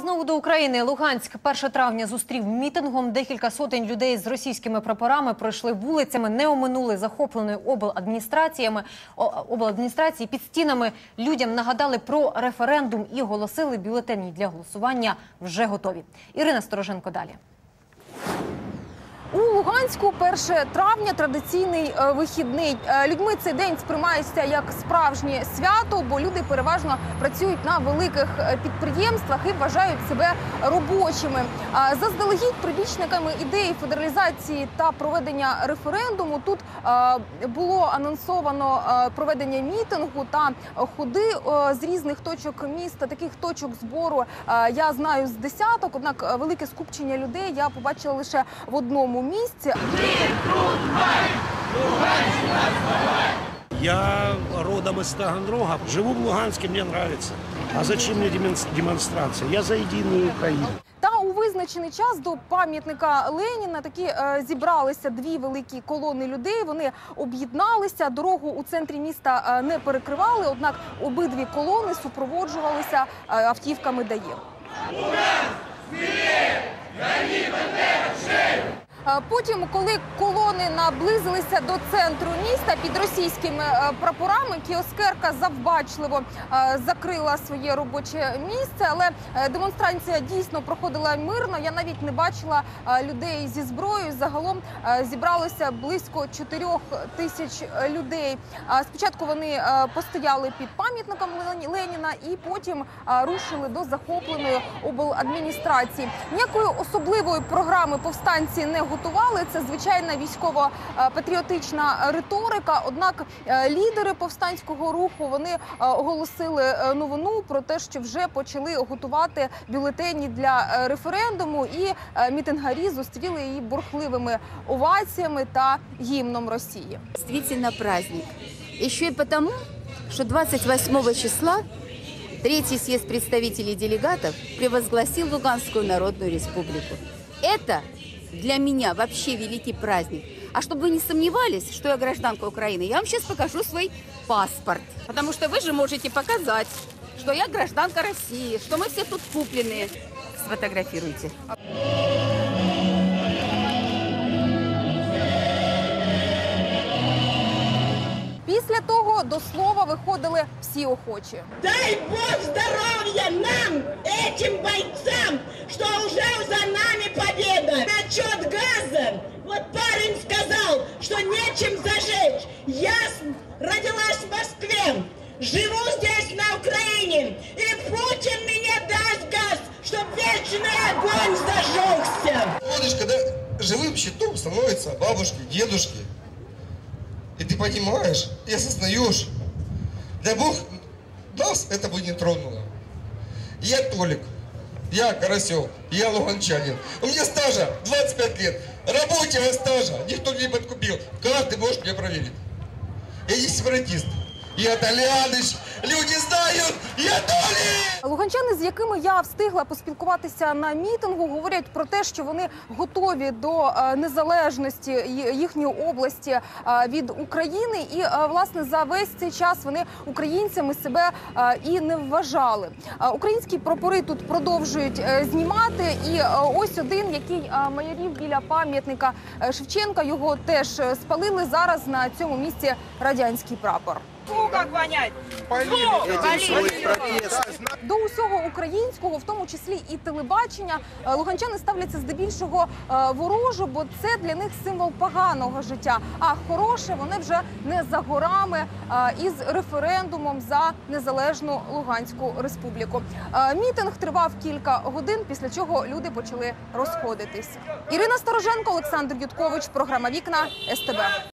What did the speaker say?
Знову до України. Луганськ 1 травня зустрів мітингом. Декілька сотень людей з російськими прапорами пройшли вулицями, не оминули захопленої обладміністрації. Під стінами людям нагадали про референдум і оголосили: бюлетені для голосування вже готові. Ірина Стороженко далі. У Луганську 1 травня – традиційний вихідний. Людьми цей день сприймається як справжнє свято, бо люди переважно працюють на великих підприємствах і вважають себе робочими. Заздалегідь прибічниками ідеї федералізації та проведення референдуму тут було анонсовано проведення мітингу та ходи з різних точок міста. Таких точок збору я знаю з десяток, однак велике скупчення людей я побачила лише в одному місці. Я родом из Таганрога, живу в Луганске, мне нравится. А зачем мне демонстрация? Я за единую Украину. Та у визначений час до пам'ятника Леніна таки зібралися дві великі колони людей. Вони об'єдналися, дорогу у центрі міста не перекривали, однак обидві колони супроводжувалися автівками ДАІ. Потім, коли колони наблизилися до центру міста під російськими прапорами, кіоскерка завбачливо закрила своє робоче місце, але демонстрація дійсно проходила мирно. Я навіть не бачила людей зі зброєю. Загалом зібралося близько 4 тисяч людей. Спочатку вони постояли під пам'ятником Леніна і потім рушили до захопленої обладміністрації. Ніякої особливої програми повстанці не готували. Це звичайна військово-патріотична риторика. Однак лідери повстанського руху, вони оголосили новину про те, що вже почали готувати бюлетені для референдуму, і мітингарі зустріли її бурхливими оваціями та гімном Росії. Дійсно праздник. Ще й тому, що 28 числа Третий съезд представителей делегатов превозгласил Луганскую Народную Республику. Это для меня вообще великий праздник. А чтобы вы не сомневались, что я гражданка Украины, я вам сейчас покажу свой паспорт. Потому что вы же можете показать, что я гражданка России, что мы все тут купленные. Сфотографируйте. Після того до слова виходили всі охочі. Дай Бог здоров'я нам, этим бойцам, что уже за нами победа. Насчет газа, вот парень сказал, что нечем зажечь. Я родилась в Москве, живу здесь на Украине, и Путин мне даст газ, чтоб вечный огонь зажегся. Помнишь, когда живым щитом становятся бабушки, дедушки, и ты понимаешь, и осознаешь, дай Бог, нас это бы не тронуло. Я Толик, я Карасев, я луганчанин. У меня стажа 25 лет, рабочего стажа никто не подкупил. Как ты можешь меня проверить? Я не сепаратист, я Толяныч, люди знают, я Толик! Луганчани, з якими я встигла поспілкуватися на мітингу, говорять про те, що вони готові до незалежності їхньої області від України. І, власне, за весь цей час вони українцями себе і не вважали. Українські прапори тут продовжують знімати. І ось один, який майорів біля пам'ятника Шевченка, його теж спалили. Зараз на цьому місці радянський прапор. Как понять? До усього українського, в тому числі і телебачення, луганчани ставляться здебільшого ворожо, бо це для них символ поганого життя. А хороше вони вже не за горами із референдумом за незалежну Луганську республіку. Мітинг тривав кілька годин, після чого люди почали розходитись. Ірина Стороженко, Олександр Юткович, програма «Вікна», СТБ.